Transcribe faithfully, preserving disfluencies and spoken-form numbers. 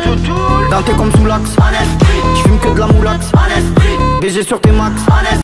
Dans tes comme sous l'axe. J'fume que de la moulax. B G sur tes max.